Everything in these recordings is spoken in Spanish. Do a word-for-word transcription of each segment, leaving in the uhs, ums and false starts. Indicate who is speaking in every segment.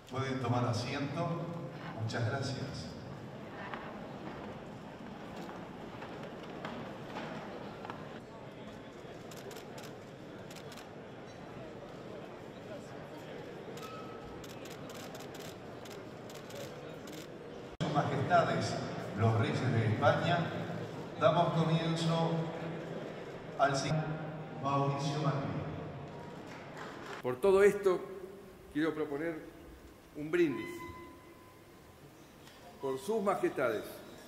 Speaker 1: Pueden tomar asiento. Muchas gracias. Sus Majestades, los Reyes de España, damos comienzo al señor Mauricio Macri.
Speaker 2: Por todo esto, quiero proponer un brindis por sus majestades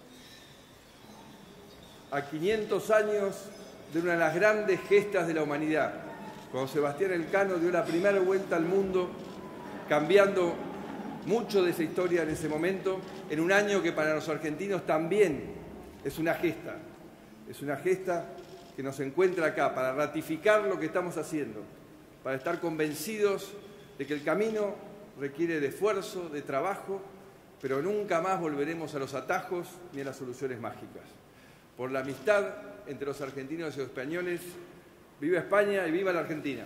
Speaker 2: a quinientos años de una de las grandes gestas de la humanidad, cuando Sebastián Elcano dio la primera vuelta al mundo, cambiando mucho de esa historia en ese momento, en un año que para los argentinos también es una gesta, es una gesta que nos encuentra acá para ratificar lo que estamos haciendo, para estar convencidos de que el camino requiere de esfuerzo, de trabajo, pero nunca más volveremos a los atajos ni a las soluciones mágicas. Por la amistad entre los argentinos y los españoles, viva España y viva la Argentina.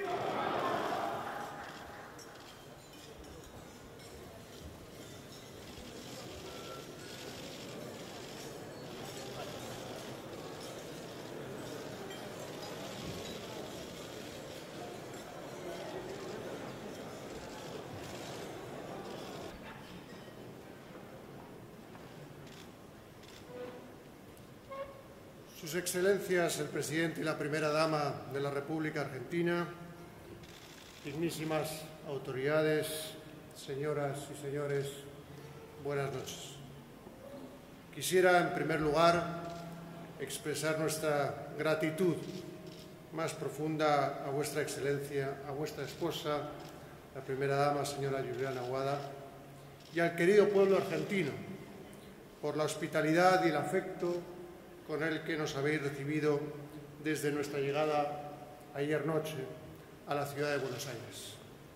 Speaker 3: Sus Excelencias, el Presidente y la Primera Dama de la República Argentina, dignísimas autoridades, señoras y señores, buenas noches. Quisiera, en primer lugar, expresar nuestra gratitud más profunda a Vuestra Excelencia, a vuestra esposa, la Primera Dama, señora Juliana Aguada, y al querido pueblo argentino, por la hospitalidad y el afecto con el que nos habéis recibido desde nuestra llegada ayer noche a la ciudad de Buenos Aires.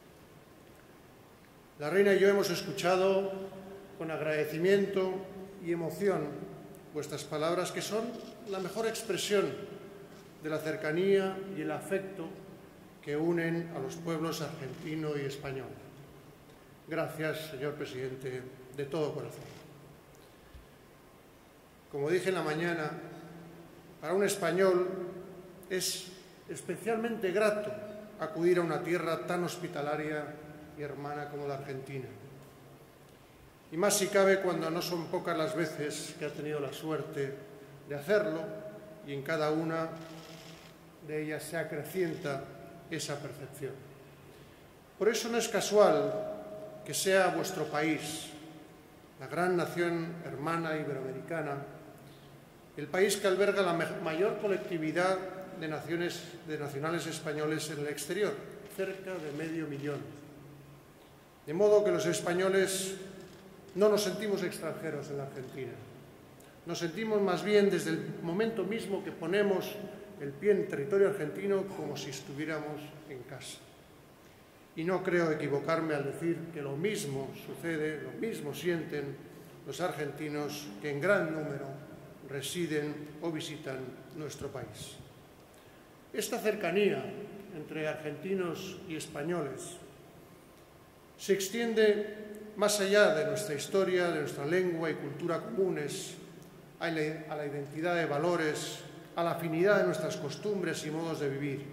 Speaker 3: La Reina y yo hemos escuchado con agradecimiento y emoción vuestras palabras, que son la mejor expresión de la cercanía y el afecto que unen a los pueblos argentino y español. Gracias, señor Presidente, de todo corazón. Como dije en la mañana, para un español es especialmente grato acudir a una tierra tan hospitalaria y hermana como la Argentina. Y más si cabe cuando no son pocas las veces que ha tenido la suerte de hacerlo, y en cada una de ellas se acrecienta esa percepción. Por eso no es casual que sea vuestro país, la gran nación hermana iberoamericana, el país que alberga la mayor colectividad de, naciones, de nacionales españoles en el exterior, cerca de medio millón. De modo que los españoles no nos sentimos extranjeros en la Argentina. Nos sentimos más bien desde el momento mismo que ponemos el pie en territorio argentino como si estuviéramos en casa. Y no creo equivocarme al decir que lo mismo sucede, lo mismo sienten los argentinos que en gran número residen o visitan nuestro país. Esta cercanía entre argentinos y españoles se extiende más allá de nuestra historia, de nuestra lengua y cultura comunes, a la, a la identidad de valores, a la afinidad de nuestras costumbres y modos de vivir.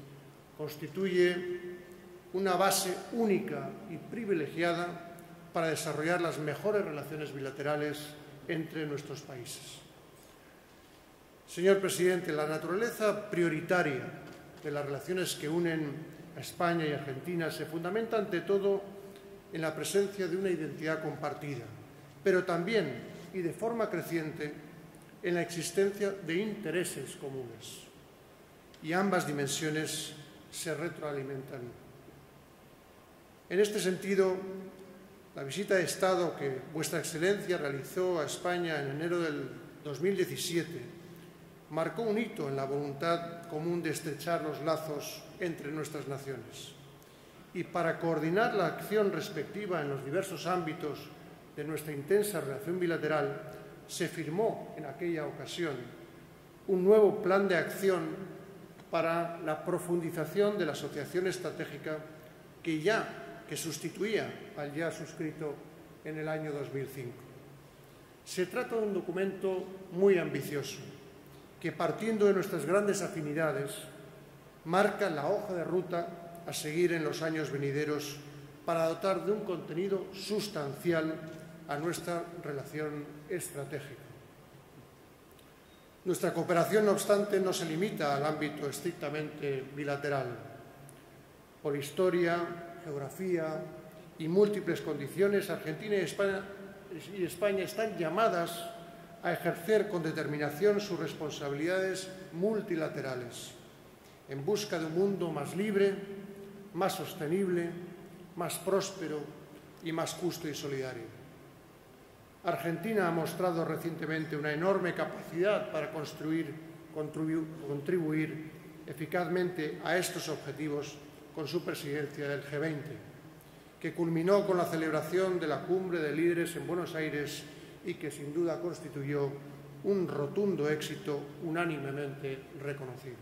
Speaker 3: Constituye una base única y privilegiada para desarrollar las mejores relaciones bilaterales entre nuestros países. Señor Presidente, la naturaleza prioritaria de las relaciones que unen a España y Argentina se fundamenta ante todo en la presencia de una identidad compartida, pero también y de forma creciente en la existencia de intereses comunes. Y ambas dimensiones se retroalimentan. En este sentido, la visita de Estado que Vuestra Excelencia realizó a España en enero del dos mil diecisiete marcó un hito en la voluntad común de estrechar los lazos entre nuestras naciones. Y para coordinar la acción respectiva en los diversos ámbitos de nuestra intensa relación bilateral, se firmó en aquella ocasión un nuevo plan de acción para la profundización de la asociación estratégica que ya que sustituía al ya suscrito en el año dos mil cinco. Se trata de un documento muy ambicioso, que partiendo de nuestras grandes afinidades, marca la hoja de ruta a seguir en los años venideros para dotar de un contenido sustancial a nuestra relación estratégica. Nuestra cooperación, no obstante, no se limita al ámbito estrictamente bilateral. Por historia, geografía y múltiples condiciones, Argentina y España, y España están llamadas a ejercer con determinación sus responsabilidades multilaterales en busca de un mundo más libre, más sostenible, más próspero y más justo y solidario. Argentina ha mostrado recientemente una enorme capacidad para construir, contribu- contribuir eficazmente a estos objetivos con su presidencia del G veinte, que culminó con la celebración de la Cumbre de Líderes en Buenos Aires y que sin duda constituyó un rotundo éxito unánimemente reconocido.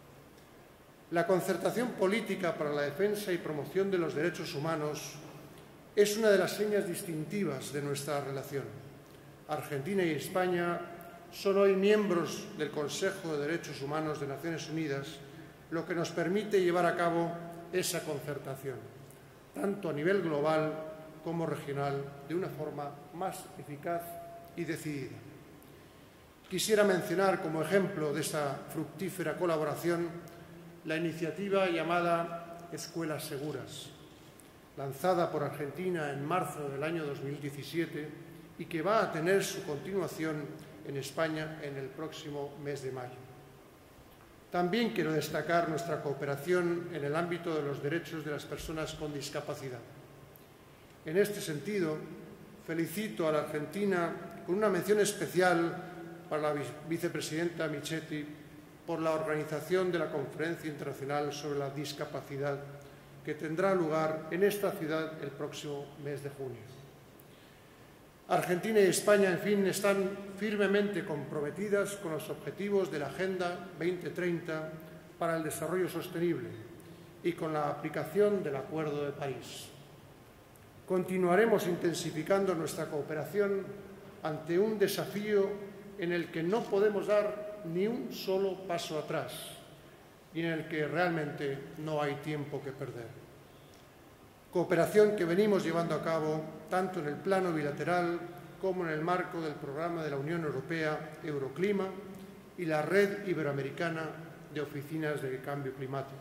Speaker 3: La concertación política para la defensa y promoción de los derechos humanos es una de las señas distintivas de nuestra relación. Argentina y España son hoy miembros del Consejo de Derechos Humanos de Naciones Unidas, lo que nos permite llevar a cabo esa concertación, tanto a nivel global como regional, de una forma más eficaz y decidida. Quisiera mencionar como ejemplo de esa fructífera colaboración la iniciativa llamada Escuelas Seguras, lanzada por Argentina en marzo del año dos mil diecisiete y que va a tener su continuación en España en el próximo mes de mayo. También quiero destacar nuestra cooperación en el ámbito de los derechos de las personas con discapacidad. En este sentido, felicito a la Argentina con una mención especial para la vicepresidenta Michetti por la organización de la Conferencia Internacional sobre la Discapacidad, que tendrá lugar en esta ciudad el próximo mes de junio. Argentina y España, en fin, están firmemente comprometidas con los objetivos de la Agenda veinte treinta para el desarrollo sostenible y con la aplicación del Acuerdo de París. Continuaremos intensificando nuestra cooperación ante un desafío en el que no podemos dar ni un solo paso atrás y en el que realmente no hay tiempo que perder. Cooperación que venimos llevando a cabo tanto en el plano bilateral como en el marco del programa de la Unión Europea Euroclima y la Red Iberoamericana de Oficinas de Cambio Climático.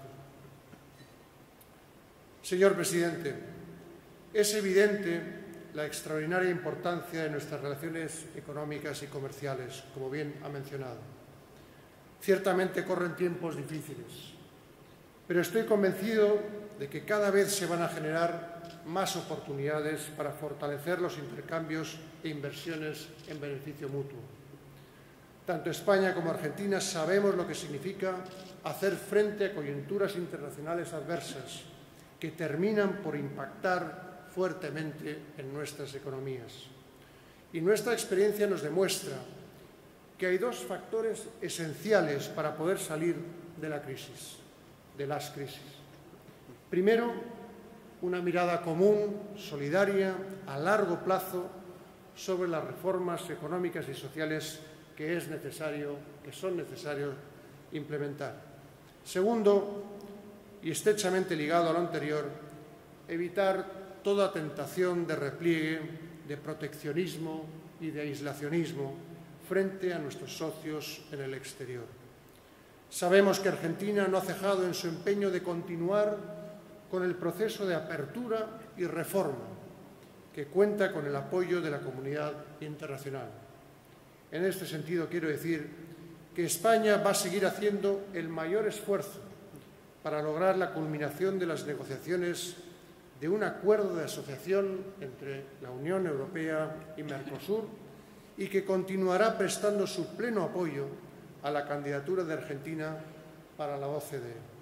Speaker 3: Señor Presidente, es evidente la extraordinaria importancia de nuestras relaciones económicas y comerciales, como bien ha mencionado. Ciertamente corren tiempos difíciles, pero estoy convencido de que cada vez se van a generar más oportunidades para fortalecer los intercambios e inversiones en beneficio mutuo. Tanto España como Argentina sabemos lo que significa hacer frente a coyunturas internacionales adversas que terminan por impactar fuertemente en nuestras economías. Y nuestra experiencia nos demuestra que hay dos factores esenciales para poder salir de la crisis, de las crisis. Primero, una mirada común, solidaria, a largo plazo, sobre las reformas económicas y sociales que es necesario, que son necesarios implementar. Segundo, y estrechamente ligado a lo anterior, evitar toda tentación de repliegue, de proteccionismo y de aislacionismo frente a nuestros socios en el exterior. Sabemos que Argentina no ha cejado en su empeño de continuar con el proceso de apertura y reforma, que cuenta con el apoyo de la comunidad internacional. En este sentido, quiero decir que España va a seguir haciendo el mayor esfuerzo para lograr la culminación de las negociaciones de un acuerdo de asociación entre la Unión Europea y Mercosur y que continuará prestando su pleno apoyo a la candidatura de Argentina para la O C D E.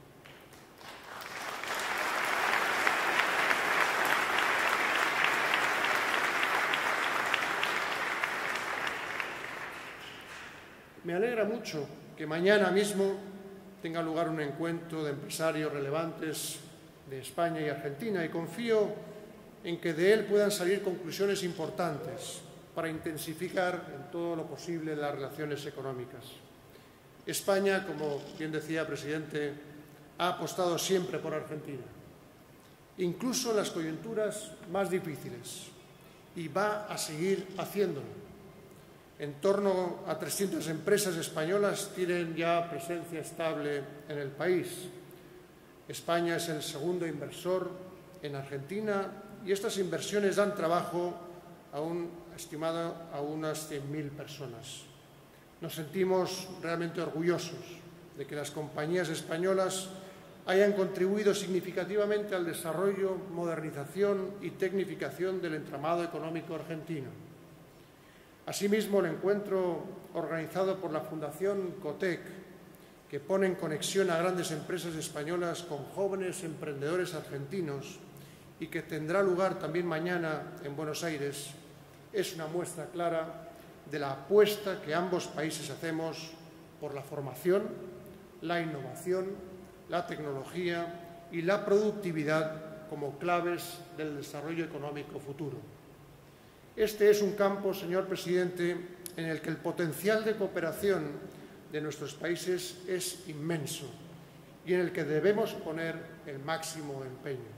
Speaker 3: Me alegra mucho que mañana mismo tenga lugar un encuentro de empresarios relevantes de España y Argentina, y confío en que de él puedan salir conclusiones importantes para intensificar en todo lo posible las relaciones económicas. España, como bien decía, presidente, ha apostado siempre por Argentina, incluso en las coyunturas más difíciles, y va a seguir haciéndolo. En torno a trescientas empresas españolas tienen ya presencia estable en el país. España es el segundo inversor en Argentina y estas inversiones dan trabajo a un estimado a unas cien mil personas. Nos sentimos realmente orgullosos de que las compañías españolas hayan contribuido significativamente al desarrollo, modernización y tecnificación del entramado económico argentino. Asimismo, el encuentro organizado por la Fundación Cotec, que pone en conexión a grandes empresas españolas con jóvenes emprendedores argentinos y que tendrá lugar también mañana en Buenos Aires, es una muestra clara de la apuesta que ambos países hacemos por la formación, la innovación, la tecnología y la productividad como claves del desarrollo económico futuro. Este es un campo, señor presidente, en el que el potencial de cooperación de nuestros países es inmenso y en el que debemos poner el máximo empeño.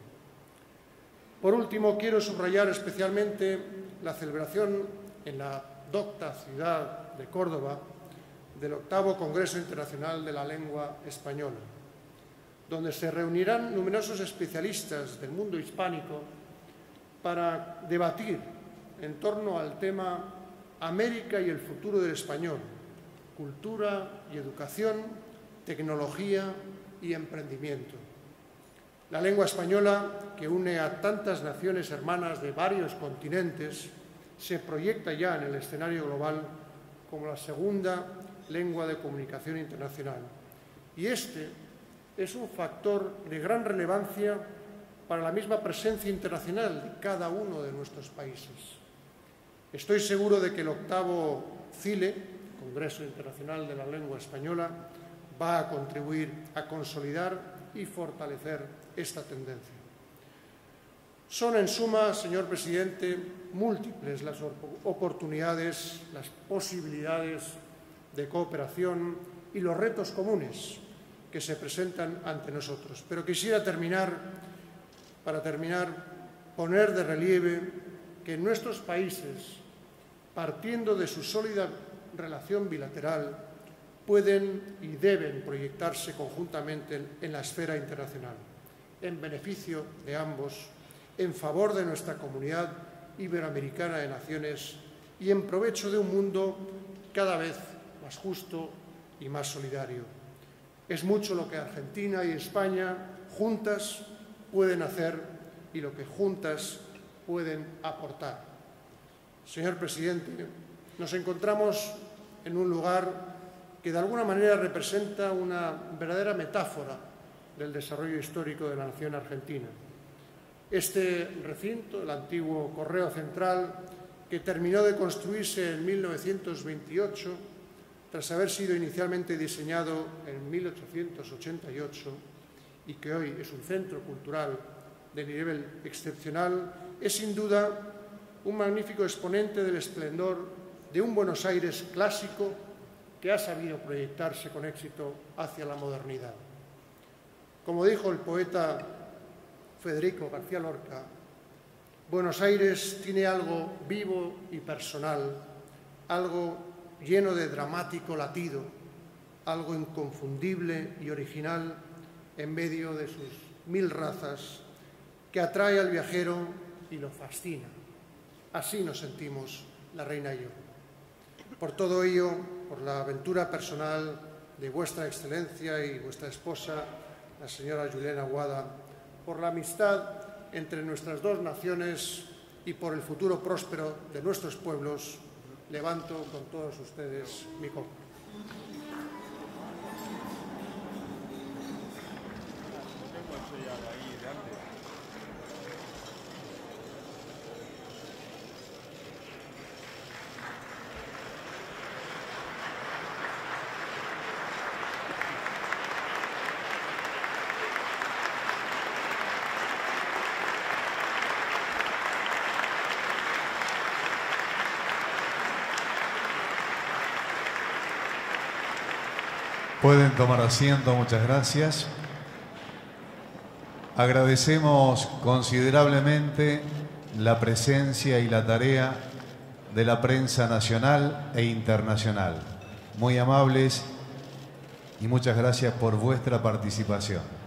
Speaker 3: Por último, quiero subrayar especialmente la celebración en la docta ciudad de Córdoba del octavo Congreso Internacional de la Lengua Española, donde se reunirán numerosos especialistas del mundo hispánico para debatir en torno al tema América y el futuro del español, cultura y educación, tecnología y emprendimiento. La lengua española, que une a tantas naciones hermanas de varios continentes, se proyecta ya en el escenario global como la segunda lengua de comunicación internacional. Y este es un factor de gran relevancia para la misma presencia internacional de cada uno de nuestros países. Estoy seguro de que el octavo CILE, Congreso Internacional de la Lengua Española, va a contribuir a consolidar y fortalecer esta tendencia. Son, en suma, señor presidente, múltiples las oportunidades, las posibilidades de cooperación y los retos comunes que se presentan ante nosotros. Pero quisiera terminar, para terminar, poner de relieve que en nuestros países, partiendo de su sólida relación bilateral, pueden y deben proyectarse conjuntamente en, en la esfera internacional, en beneficio de ambos, en favor de nuestra comunidad iberoamericana de naciones y en provecho de un mundo cada vez más justo y más solidario. Es mucho lo que Argentina y España juntas pueden hacer y lo que juntas pueden aportar. Señor presidente, nos encontramos en un lugar que de alguna manera representa una verdadera metáfora del desarrollo histórico de la nación argentina. Este recinto, el antiguo Correo Central, que terminó de construirse en mil novecientos veintiocho, tras haber sido inicialmente diseñado en mil ochocientos ochenta y ocho y que hoy es un centro cultural de nivel excepcional, es sin duda un magnífico exponente del esplendor de un Buenos Aires clásico que ha sabido proyectarse con éxito hacia la modernidad. Como dijo el poeta Federico García Lorca, Buenos Aires tiene algo vivo y personal, algo lleno de dramático latido, algo inconfundible y original en medio de sus mil razas, que atrae al viajero y lo fascina. Así nos sentimos la reina y yo. Por todo ello, por la aventura personal de vuestra excelencia y vuestra esposa, la señora Julián Aguada, por la amistad entre nuestras dos naciones y por el futuro próspero de nuestros pueblos, levanto con todos ustedes mi copa.
Speaker 4: Pueden tomar asiento, muchas gracias. Agradecemos considerablemente la presencia y la tarea de la prensa nacional e internacional. Muy amables y muchas gracias por vuestra participación.